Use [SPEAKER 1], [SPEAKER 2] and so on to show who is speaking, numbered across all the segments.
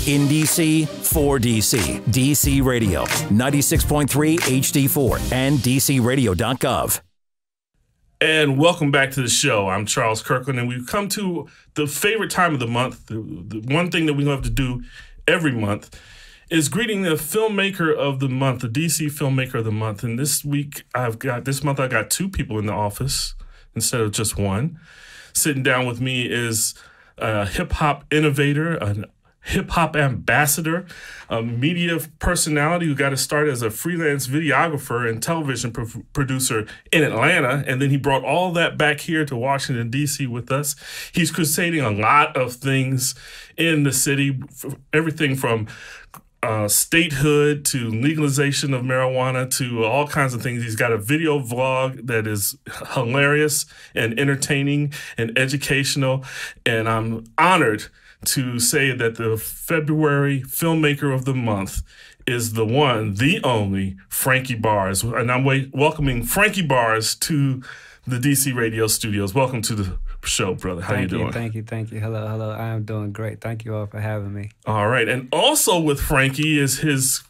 [SPEAKER 1] In DC, for DC. DC Radio, 96.3 HD4 and DCRADIO.GOV.
[SPEAKER 2] And welcome back to the show. I'm Charles Kirkland, and we've come to the favorite time of the month. The one thing that we love to do every month is greeting the filmmaker of the month, the DC filmmaker of the month. And this month I've got two people in the office instead of just one. Sitting down with me is a hip-hop innovator, a hip-hop ambassador, a media personality who got to start as a freelance videographer and television producer in Atlanta, and then he brought all that back here to Washington, D.C. with us. He's crusading a lot of things in the city, everything from statehood to legalization of marijuana to all kinds of things. He's got a video vlog that is hilarious and entertaining and educational, and I'm honored to say that the February filmmaker of the month is the one, the only, Frankey Barrz. And I'm welcoming Frankey Barrz to the DC Radio studios. Welcome to the show, brother. How you doing?
[SPEAKER 3] Thank you. Hello. I am doing great. Thank you all for having me.
[SPEAKER 2] All right. And also with Frankey is his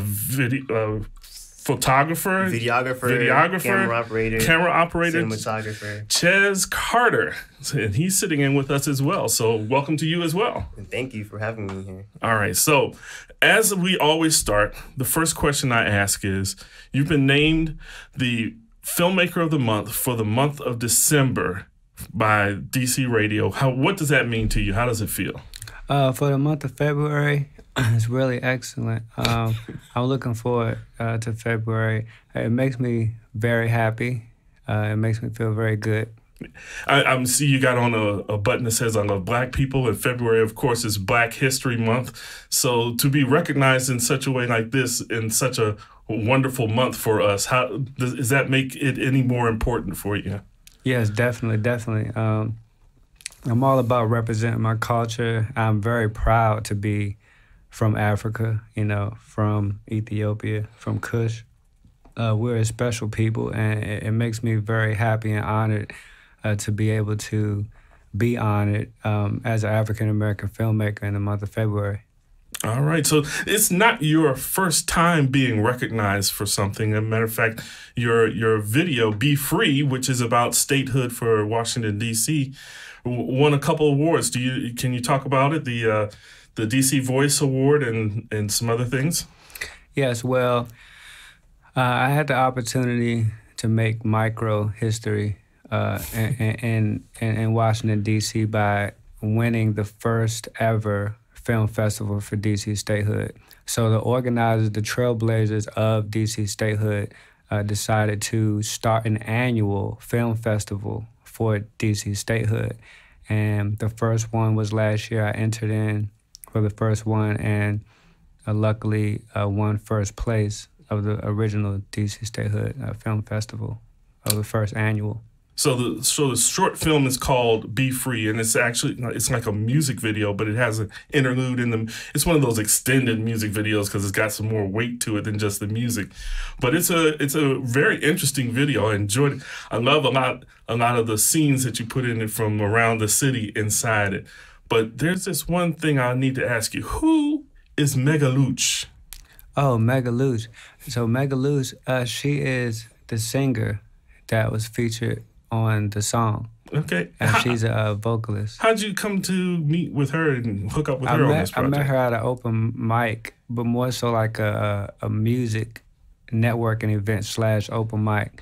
[SPEAKER 2] photographer, videographer, camera operator,
[SPEAKER 4] cinematographer,
[SPEAKER 2] Ches Carter, and he's sitting in with us as well. So welcome to you as well.
[SPEAKER 4] And thank you for having me here.
[SPEAKER 2] All right. So as we always start, the first question I ask is, you've been named the filmmaker of the month for the month of December by DC Radio. What does that mean to you? How does it feel?
[SPEAKER 3] For the month of February, it's really excellent. I'm looking forward to February. It makes me very happy. It makes me feel very good.
[SPEAKER 2] I see you got on a button that says I love Black people, and February, of course, is Black History Month. So to be recognized in such a way like this, in such a wonderful month for us, how does that make it any more important for you?
[SPEAKER 3] Yes, definitely. I'm all about representing my culture. I'm very proud to be from Africa, from Ethiopia, from Kush. We're a special people, and it makes me very happy and honored to be able to be honored as an African-American filmmaker in the month of February.
[SPEAKER 2] All right, so it's not your first time being recognized for something. As a matter of fact, your video, Be Free, which is about statehood for Washington, D.C., won a couple awards. Can you talk about it? The DC Voice Award and some other things?
[SPEAKER 3] Yes, well, I had the opportunity to make micro history in Washington, D.C. by winning the first ever film festival for DC statehood. So the organizers, the trailblazers of DC statehood decided to start an annual film festival for DC statehood. And the first one was last year. I entered in for the first one and luckily won first place of the original DC statehood film festival of the first annual.
[SPEAKER 2] So the short film is called Be Free, and it's like a music video, but it has an interlude in them. It's one of those extended music videos because it's got some more weight to it than just the music. But it's a very interesting video. I enjoyed it. I love a lot of the scenes that you put in it from around the city inside it. But there's this one thing I need to ask you. Who is Megaluch?
[SPEAKER 3] Oh, Megaluch. So Megaluch, she is the singer that was featured on the song.
[SPEAKER 2] Okay.
[SPEAKER 3] And she's a vocalist.
[SPEAKER 2] How'd you come to meet with her and hook up with her on this project?
[SPEAKER 3] I met her at an open mic, but more so like a music networking event / open mic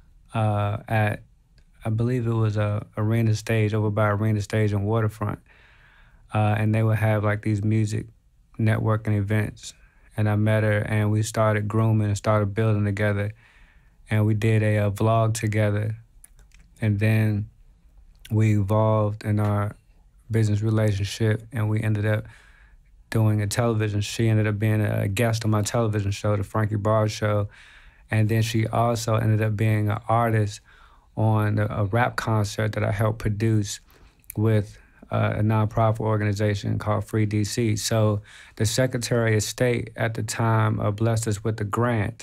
[SPEAKER 3] at, I believe it was Arena Stage, over by Arena Stage and Waterfront. And they would have like these music networking events. And I met her and we started grooming and started building together. And we did a vlog together. And then we evolved in our business relationship and we ended up doing a television. She ended up being a guest on my television show, the Frankey Barrz Show. And then she also ended up being an artist on a rap concert that I helped produce with a nonprofit organization called Free DC. So the Secretary of State at the time blessed us with a grant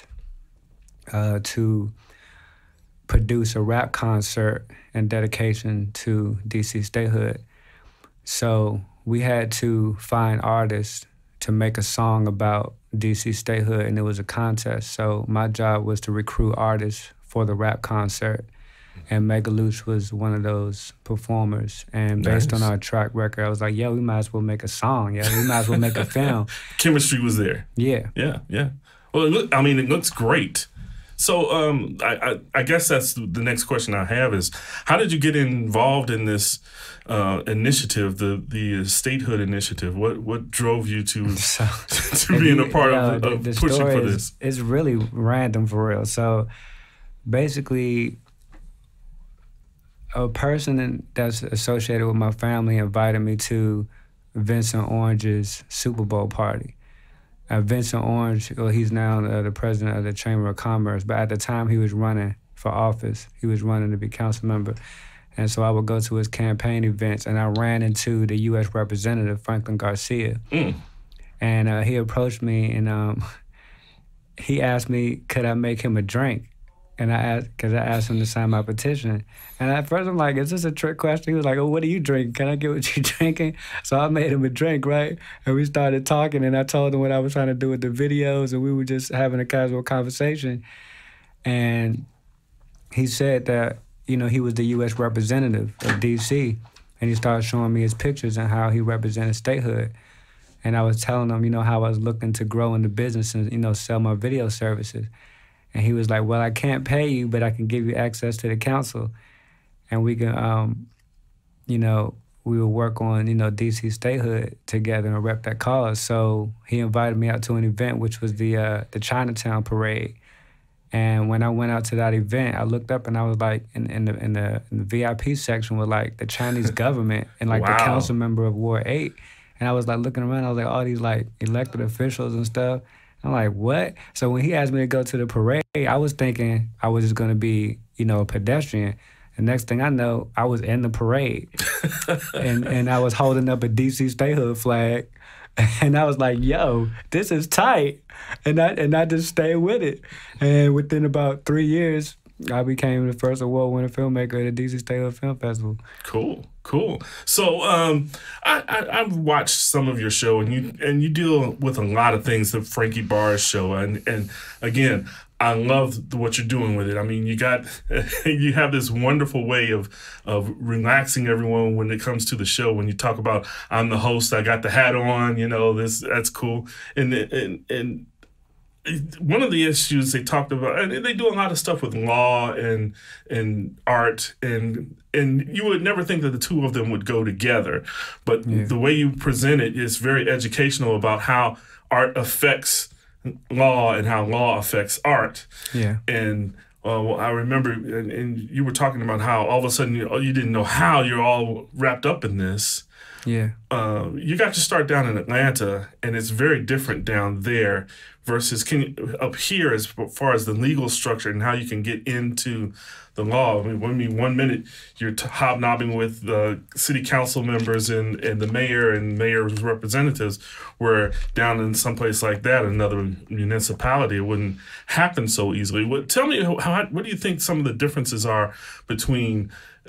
[SPEAKER 3] to produce a rap concert in dedication to DC statehood. So we had to find artists to make a song about DC statehood, and it was a contest. So my job was to recruit artists for the rap concert, and Megalooch was one of those performers. And based on our track record, I was like, yo, we might as well make a song. Yeah, we might as well make a film.
[SPEAKER 2] Chemistry was there.
[SPEAKER 3] Yeah.
[SPEAKER 2] Yeah. Well, it looks great. So I guess that's the next question I have is, how did you get involved in this initiative, the statehood initiative? What drove you to being a part of pushing for this?
[SPEAKER 3] It's really random for real. So basically, a person that's associated with my family invited me to Vincent Orange's Super Bowl party. Vincent Orange, well, he's now the president of the Chamber of Commerce, but at the time he was running for office. He was running to be council member. And so I would go to his campaign events, and I ran into the U.S. Representative, Franklin Garcia. And he approached me, and he asked me, could I make him a drink? And I asked him to sign my petition. And at first I'm like, is this a trick question? He was like, oh, what are you drinking? Can I get what you're drinking? So I made him a drink, right? And we started talking, and I told him what I was trying to do with the videos, and we were just having a casual conversation. And he said that, you know, he was the U.S. representative of D.C., and he started showing me his pictures and how he represented statehood. And I was telling him, you know, how I was looking to grow in the business and, you know, sell my video services. And he was like, well, I can't pay you, but I can give you access to the council. And we can, you know, we would work on, you know, DC statehood together and rep that cause. So he invited me out to an event, which was the Chinatown parade. And when I went out to that event, I looked up and I was like, in the VIP section with like the Chinese government and like the council member of Ward 8. And I was like looking around, I was like, all these like elected officials and stuff. I'm like, what? So when he asked me to go to the parade, I was thinking I was just gonna be, you know, a pedestrian. The next thing I know, I was in the parade. and I was holding up a DC statehood flag. And I was like, yo, this is tight. And I just stayed with it. And within about 3 years, I became the first award-winning filmmaker at the DC Statehood Film Festival.
[SPEAKER 2] Cool. So I've watched some of your show, and you deal with a lot of things, the Frankey Barrz show, and again, I love what you're doing with it. I mean, you have this wonderful way of relaxing everyone when it comes to the show. When you talk about, I'm the host, I got the hat on, you know, that's cool, and one of the issues they talked about, and they do a lot of stuff with law and art, and you would never think that the two of them would go together. But the way you present it is very educational about how art affects law and how law affects art. Yeah. And I remember, and you were talking about how all of a sudden you didn't know how you're all wrapped up in this. Yeah. You got to start down in Atlanta, and it's very different down there versus up here as far as the legal structure and how you can get into the law. I mean, 1 minute you're hobnobbing with city council members and the mayor and mayor's representatives, where down in some place like that, another municipality, it wouldn't happen so easily. Tell me, what do you think some of the differences are between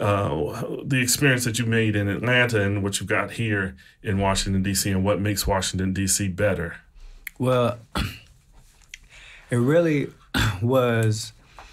[SPEAKER 2] the experience that you made in Atlanta and what you've got here in Washington, D.C., and what makes Washington, D.C. better?
[SPEAKER 3] Well, it really was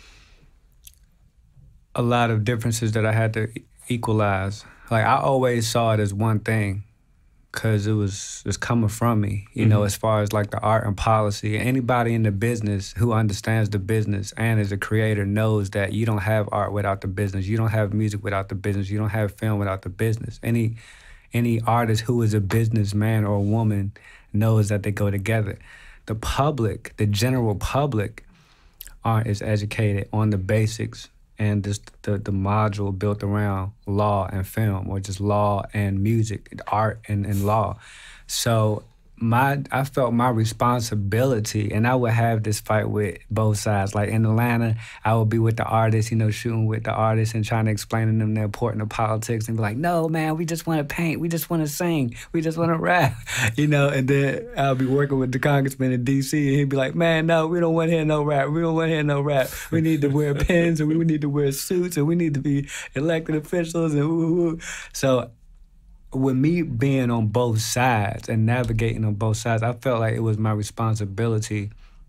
[SPEAKER 3] a lot of differences that I had to equalize. Like, I always saw it as one thing because it's coming from me, you know, as far as like the art and policy. Anybody in the business who understands the business and is a creator knows that you don't have art without the business. You don't have music without the business. You don't have film without the business. Any artist who is a businessman or a woman knows that they go together. The public, the general public, aren't as educated on the basics and just the module built around law and film, or just law and music, art and law. So I felt my responsibility, and I would have this fight with both sides. Like in Atlanta, I would be with the artists, you know, shooting with the artists and trying to explain to them the importance of politics, and be like, no, man, we just want to paint, we just want to sing, we just want to rap, you know. And then I'll be working with the congressman in D.C., and he'd be like, man, no, we don't want to hear no rap, we don't want to hear no rap. We need to wear pins, and we need to wear suits, and we need to be elected officials, and woo-woo. So with me being on both sides and navigating on both sides, I felt like it was my responsibility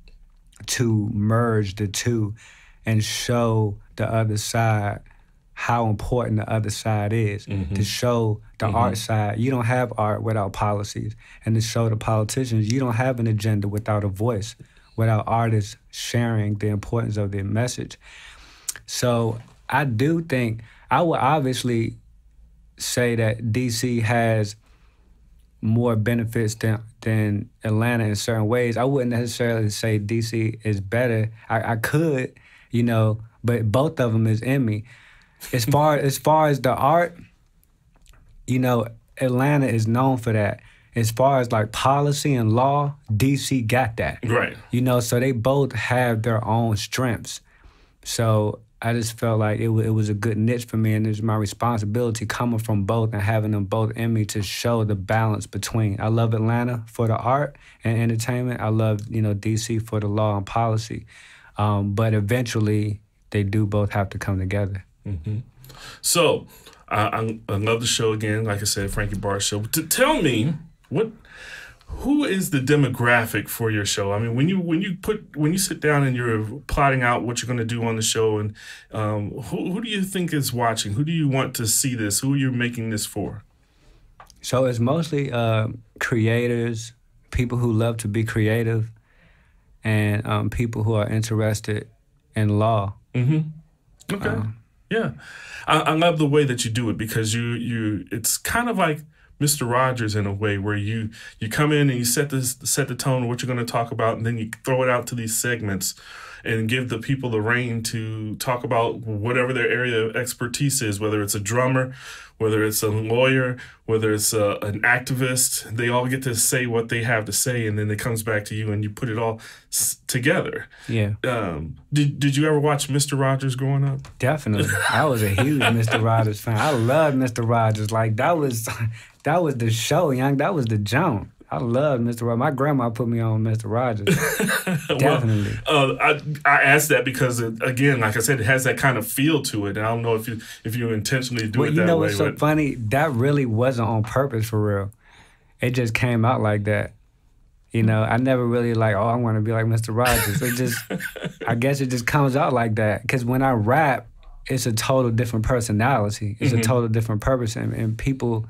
[SPEAKER 3] to merge the two and show the other side how important the other side is, to show the art side. You don't have art without policies, and to show the politicians you don't have an agenda without a voice, without artists sharing the importance of their message. So I do think, I would obviously say that DC has more benefits than Atlanta in certain ways. I wouldn't necessarily say DC is better. I could, you know, but both of them is in me. As far as the art, you know, Atlanta is known for that. As far as like policy and law, DC got that.
[SPEAKER 2] Right.
[SPEAKER 3] You know, so they both have their own strengths. So I just felt like it was a good niche for me, and it's my responsibility coming from both and having them both in me to show the balance between. I love Atlanta for the art and entertainment. I love, you know, DC for the law and policy. But eventually, they do both have to come together.
[SPEAKER 2] So, I love the show again. Like I said, Frankey Barrz Show. Tell me, who is the demographic for your show? I mean, when you sit down and you're plotting out what you're going to do on the show, and who do you think is watching? Who do you want to see this? Who are you making this for?
[SPEAKER 3] So it's mostly creators, people who love to be creative, and people who are interested in law.
[SPEAKER 2] Okay. Yeah, I love the way that you do it, because it's kind of like Mr. Rogers in a way, where you come in and you set the tone of what you're going to talk about, and then you throw it out to these segments and give the people the reign to talk about whatever their area of expertise is, whether it's a drummer, whether it's a lawyer, whether it's an activist. They all get to say what they have to say, and then it comes back to you, and you put it all together. Yeah. Did you ever watch Mr. Rogers growing up?
[SPEAKER 3] Definitely. I was a huge Mr. Rogers fan. I loved Mr. Rogers. Like, that was the show, young. That was the jump. I loved Mr. Rogers. My grandma put me on Mr. Rogers. Definitely.
[SPEAKER 2] Well, I asked that because, again, like I said, it has that kind of feel to it. And I don't know if you intentionally do it that way.
[SPEAKER 3] You know what's so funny? That really wasn't on purpose, for real. It just came out like that. You know, I never really like, I want to be like Mr. Rogers. It just, I guess it just comes out like that. Because when I rap, it's a total different personality. It's a total different purpose. And people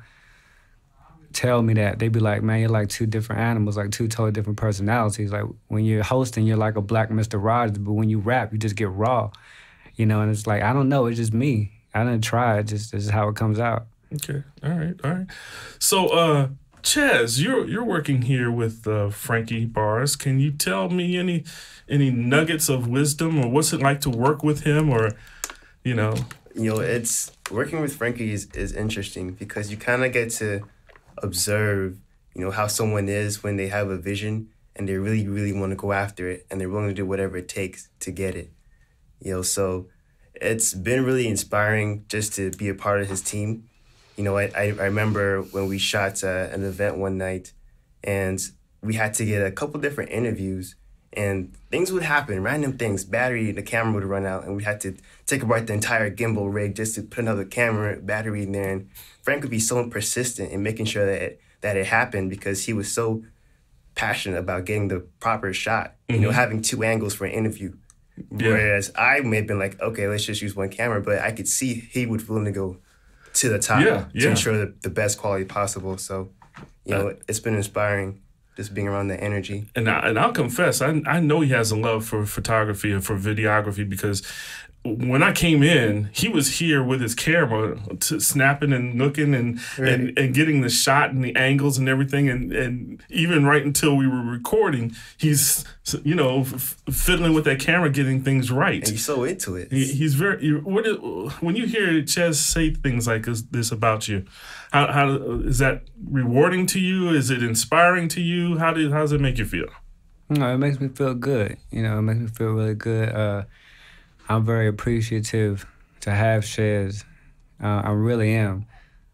[SPEAKER 3] tell me that. They be like, man, you're like two different animals, like two totally different personalities. Like, when you're hosting, you're like a black Mr. Rogers, but when you rap, you just get raw. You know, and it's like, I don't know, it's just me. I didn't try it, just this is how it comes out.
[SPEAKER 2] Okay, all right. So, Chaz, you're working here with Frankey Barrz. Can you tell me any nuggets of wisdom, or what's it like to work with him, or, you know?
[SPEAKER 4] You know, it's working with Frankey is interesting, because you kind of get to observe, you know, how someone is when they have a vision and they really, really want to go after it, and they're willing to do whatever it takes to get it. You know, so it's been really inspiring just to be a part of his team. You know, I remember when we shot an event one night, and we had to get a couple different interviews, and things would happen, random things. The camera would run out, and we had to take apart the entire gimbal rig just to put another camera battery in there. And Frank would be so persistent in making sure that it happened, because he was so passionate about getting the proper shot, you know, having two angles for an interview. Yeah. Whereas I may have been like, okay, let's just use one camera, but I could see he would willing to go to the top to ensure the best quality possible. So, you know, it's been inspiring just being around the energy.
[SPEAKER 2] And I'll confess, I know he has a love for photography and for videography, because when I came in, he was here with his camera, snapping and looking and getting the shot and the angles and everything. And even right until we were recording, he's, you know, fiddling with that camera, getting things right.
[SPEAKER 4] And he's so into it.
[SPEAKER 2] He's very, when you hear Chaz say things like this about you, how is that rewarding to you? Is it inspiring to you? How does it make you feel?
[SPEAKER 3] No, it makes me feel good. You know, it makes me feel really good. I'm very appreciative to have Chaz. I really am,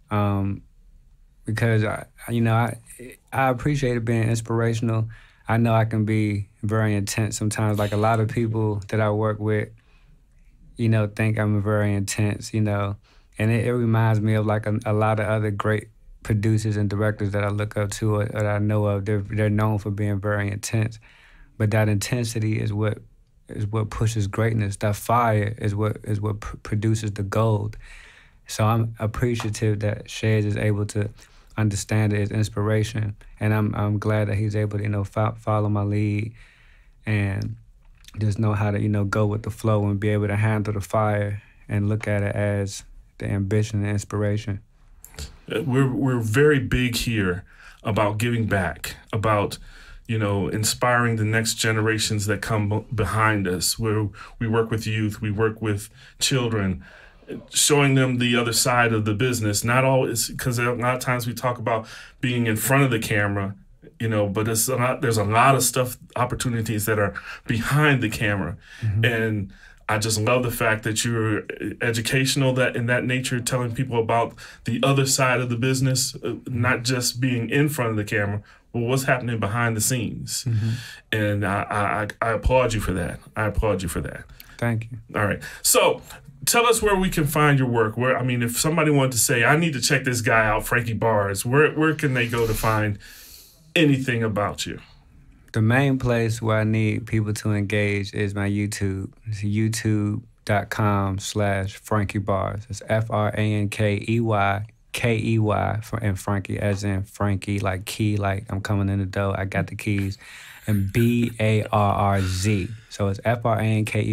[SPEAKER 3] because I appreciate it being inspirational. I know I can be very intense sometimes. Like, a lot of people that I work with, you know, think I'm very intense. You know, and it reminds me of like a lot of other great producers and directors that I look up to or that I know of, they're known for being very intense. But that intensity is what pushes greatness. That fire is what produces the gold. So I'm appreciative that Shades is able to understand it as inspiration, and I'm glad that he's able to follow my lead and just know how to go with the flow and be able to handle the fire and look at it as the ambition and inspiration.
[SPEAKER 2] We're very big here about giving back, about inspiring the next generations that come behind us. Where we work with youth, we work with children, showing them the other side of the business. Not always, because a lot of times we talk about being in front of the camera, but there's a lot of stuff, opportunities that are behind the camera. Mm-hmm. And I just love the fact that you're educational, that in that nature, telling people about the other side of the business, not just being in front of the camera, but what's happening behind the scenes. Mm-hmm. And I applaud you for that. I applaud you for that.
[SPEAKER 3] Thank you.
[SPEAKER 2] All right. So tell us where we can find your work. If somebody wanted to say, I need to check this guy out, Frankey Barrz, where can they go to find anything about you?
[SPEAKER 3] The main place where I need people to engage is my YouTube. It's youtube.com/Frankey Barrz. It's FrankeyKey and Frankie as in Frankie, like key, like I'm coming in the door, I got the keys. And Barrz. So it's FrankeyBarrz,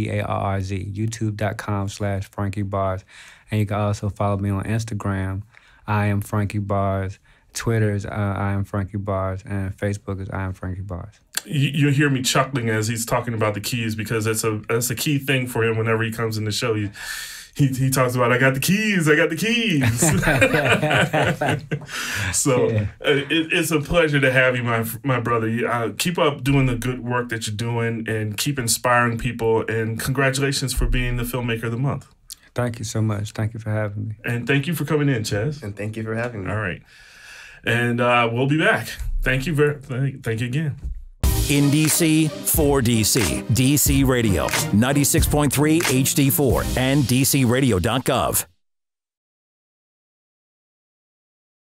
[SPEAKER 3] youtube.com/Frankey Barrz. And you can also follow me on Instagram. I am Frankey Barrz. Twitter is I am Frankey Barrz, and Facebook is I am Frankey Barrz.
[SPEAKER 2] You hear me chuckling as he's talking about the keys, because that's a key thing for him whenever he comes in the show. He talks about, I got the keys. So yeah. It's a pleasure to have you, my brother. Keep up doing the good work that you're doing and keep inspiring people. And congratulations for being the Filmmaker of the Month.
[SPEAKER 3] Thank you so much. Thank you for having me.
[SPEAKER 2] And thank you for coming in, Chaz.
[SPEAKER 4] And thank you for having me.
[SPEAKER 2] All right. And we'll be back. Thank you again.
[SPEAKER 1] In DC, for DC, DC Radio, 96.3 HD4, and DCRADIO.GOV.